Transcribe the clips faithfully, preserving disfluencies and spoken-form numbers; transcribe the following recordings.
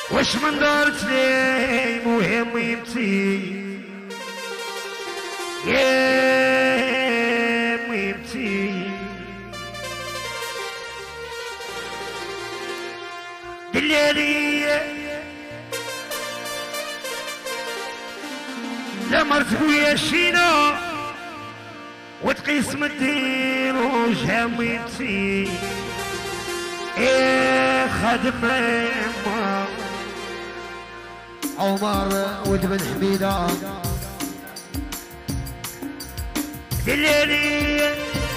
واش من دارت لي مهم يمتي يا مهمتي دلالي لا مرت خويا شينا وتقيس من الدين وجهها مهمتي ايه خادم عمر ود بن حميدة دلالي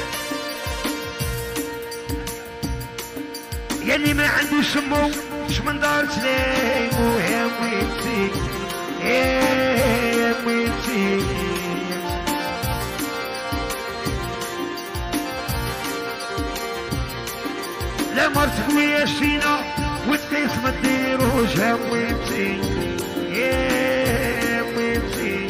يلي ما عندوش مو شمن دارت لي مهم مهمتي يا مهمتي لا مرت خويا شينا وتقيس ما دير وجهها مهمتي يا مهمتي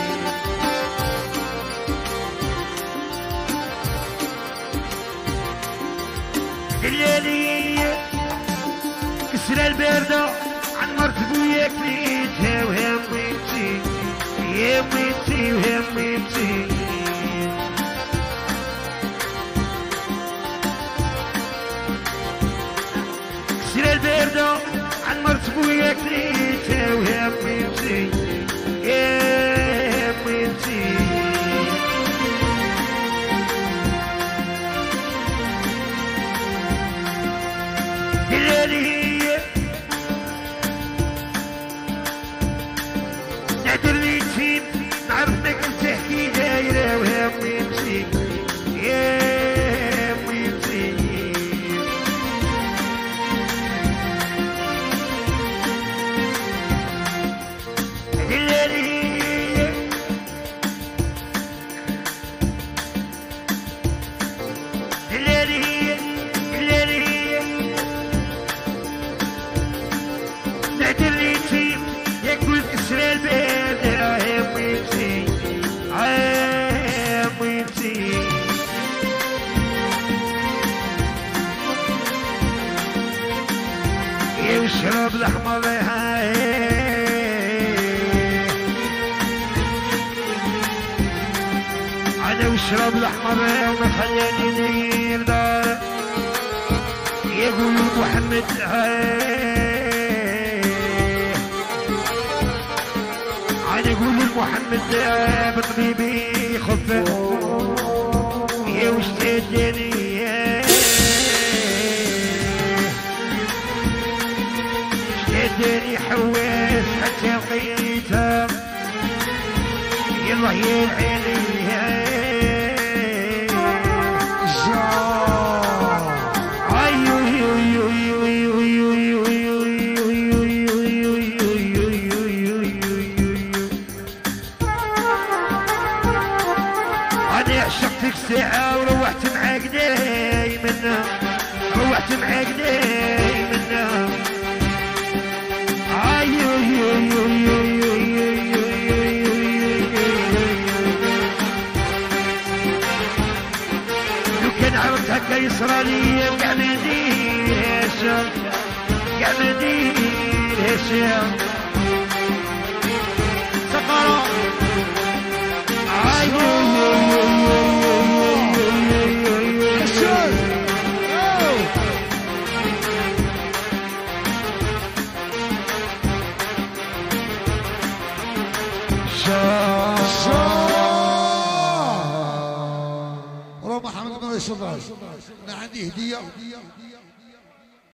دلالي كسرة الباردة عن مرت بويا كليتها وها مهمتي يا مهمتي وها مهمتي كسرة الباردة عن مرت بويا كليتها وها مهمتي يا مهمتي دلالي نعترني تيم نعرف انك تحكي دايرة وها مهمتي يا مهمتي دلالي دلالي دلالي نعترني تيم يقول كسرى الباب يا مهمتي يا مهمتي يشرب الأحمر هاي أنا وشرب الأحمر وما خلاني ندير دار يقول محمد هاي أنا أقول لمحمد بطبيبي خف يا وش تدني تدني حواس حتى لقيتها يلا يا العيني عشقتك ساعة وروحت معاك دايما روحت معاك دايما لو كان عرفت هكا يصرى لي كاع ما نديرهاش كاع ما نديرهاش سفرة روح محمد بن رشيد. انا عندي هديه